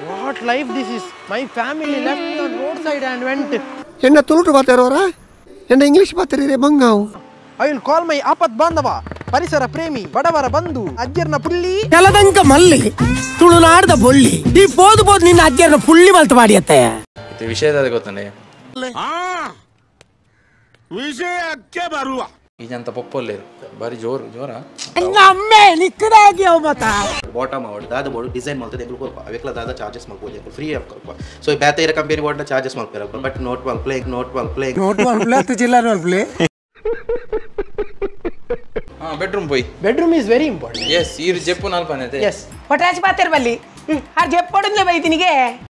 What life this is? My family left me on roadside and went. Enna Tulu ಮಾತಾಡೋರಾ enna English ಮಾತಾಡಿರೆ ಬಂಗಾವು. I will call my ಆಪತ್ ಬಾಂಧವ ಪರಿಸರ ಪ್ರೇಮಿ ಬಡವರ ಬಂಧು ಅಜ್ಜರ್ನ ಪುಳ್ಳಿ ಕೆಲದಂಕ ಮಲ್ಲಿ ತುಳುನಾಡದ ಬೊಳ್ಳಿ ಈ ಬೋದು ನಿನ್ನ ಅಜ್ಜರ್ನ ಪುಳ್ಳಿ ಮಲ್ತ ಮಾಡಿಯತ್ತೆ ಇದು ವಿಷಯದ ಗೊತ್ತಾನೆ ವಿಷಯಕ್ಕೆ ಬರುವ ಈಜಂತ ಪೊಪ್ಪೊಲ್ಲೆ ಬಾರಿ ಜೋರ ನಮ್ಮೆ ನಿಕ್ಕದಾಗಿ ಅವ ಮತ ಬಾಟಮ್ ಔಟ್ ದಾದ ಬೋರ್ಡ್ ಡಿಸೈನ್ ಮಾಡ್ತದೆ ಎಗ್ಲು ಕೊಲ್ಪ ಅವೆಕ್ಲ ದಾದ ಚಾರ್ಜಸ್ ಮಾಡ್ಬೋದು ಫ್ರೀ ಆಫ್ ಕೊಲ್ಪ ಸೊ ಬ್ಯಾತೆ ಇರ ಕಂಪನಿ ಬೋರ್ಡ್ ಚಾರ್ಜಸ್ ಮಾಡ್ತಾರೆ but not one play not one play ತು ಜಿಲ್ಲಾ ಒನ್ ಪ್ಲೇ ಬೆಡ್ರೂಮ್ పోయి bedroom is very important. yes ಈ ಜೆಪ್ಪು ನಾಲ್ಪನೆ yes ಹೊಟ್ರಾಚ್ ಪಾತೆರ್ ಬಲ್ಲಿ ಹರ್ ಜೆಪ್ಪೊಡುಂಗೆ ಬೈತಿನಿಗೆ